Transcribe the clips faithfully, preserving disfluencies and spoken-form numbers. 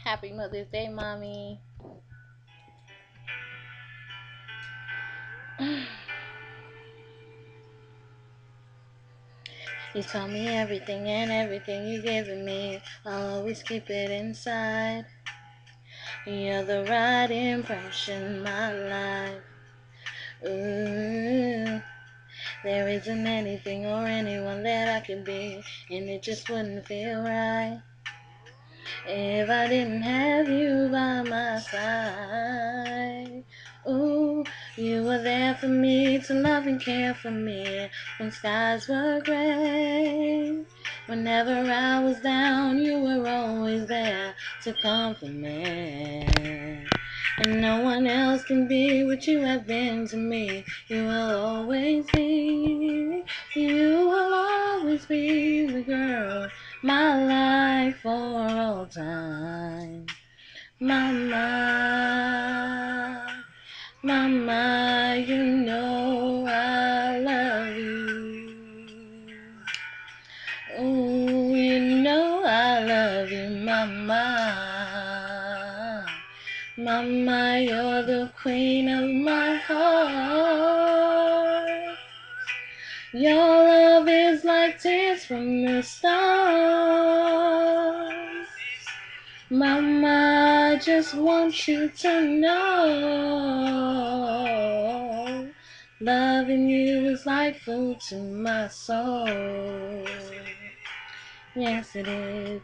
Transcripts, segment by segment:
Happy Mother's Day, Mommy. You told me everything and everything you given me. I'll always keep it inside. You're the right impression in my life. Ooh, there isn't anything or anyone that I could be, and it just wouldn't feel right if I didn't have you by my side. Ooh, you were there for me to love and care for me when skies were gray. Whenever I was down, you were always there to comfort me. And no one else can be what you have been to me. You will always be, you will always be the girl, my life for all time. Mama, Mama, you know I love you. Oh, you know I love you, Mama. Mama, you're the queen of my heart. Your love is like tears from the stars. Mama, I just want you to know, loving you is like food to my soul. Yes, it is.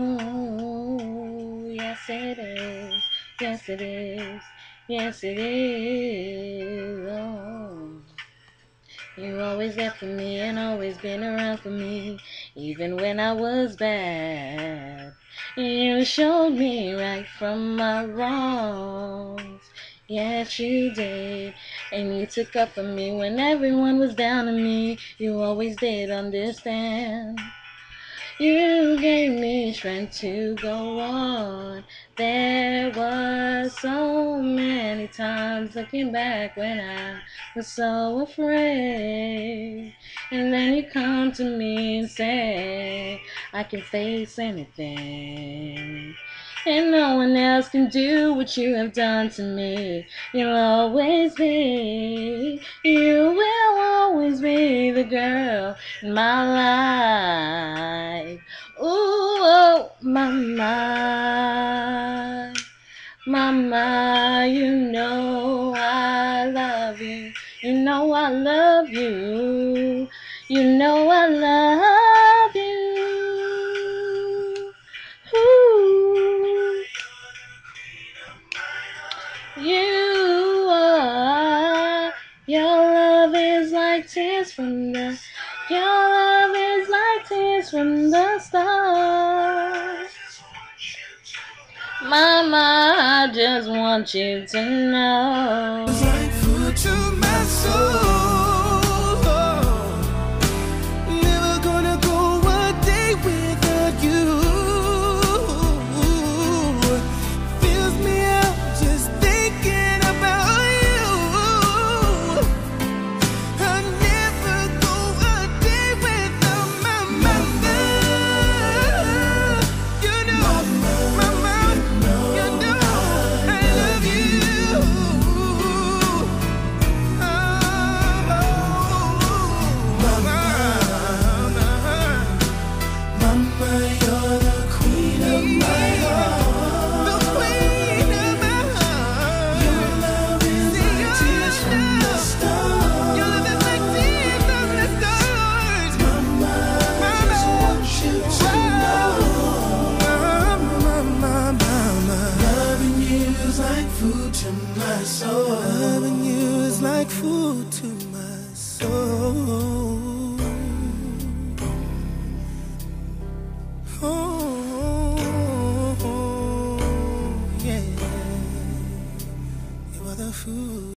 Oh, yes, it is. Yes, it is. Yes, it is. Oh. You always there for me and always been around for me, even when I was bad. You showed me right from my wrongs. Yes, you did. And you took up for me when everyone was down on me. You always did understand. You gave me strength to go on. There was so many times looking back when I was so afraid. And then you come to me and say, I can face anything. And no one else can do what you have done to me. You'll always be, you will always be the girl in my life. Ooh, oh, Mama, Mama, you know I love you. You know I love you. You know I love you. Ooh. You are, your love is like tears from the, your love is like tears from the stars. Mama, I just want you to know. It's like food to my soul. Never gonna go a day without you. Fills me up just thinking about you. I'll never go a day without my mama. You know, mama, you know I love you. Oh, mama, mama, you're the queen of my heart. The queen of my heart. Your love is like tears from the stars. Your love is like tears from the stars. Mama, I just want you to know. Mama, mama, mama, loving you is like food to my soul.